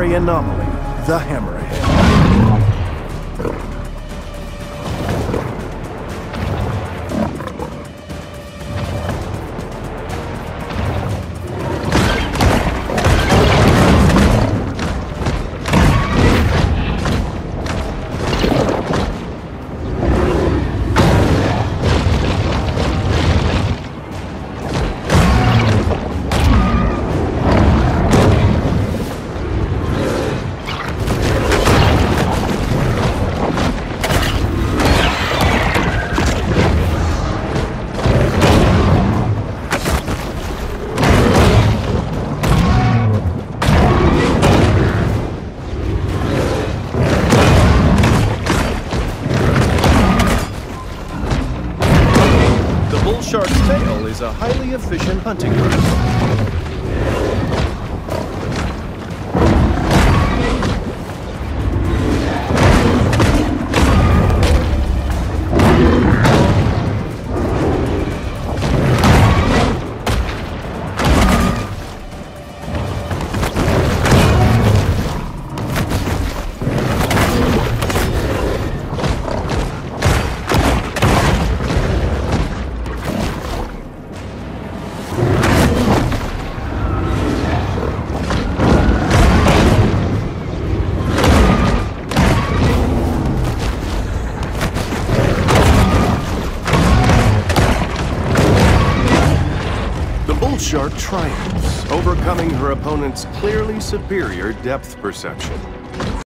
legendary anomaly, the Hammerhead. Shark's tail is a highly efficient hunting rifle. Shark triumphs, overcoming her opponent's clearly superior depth perception.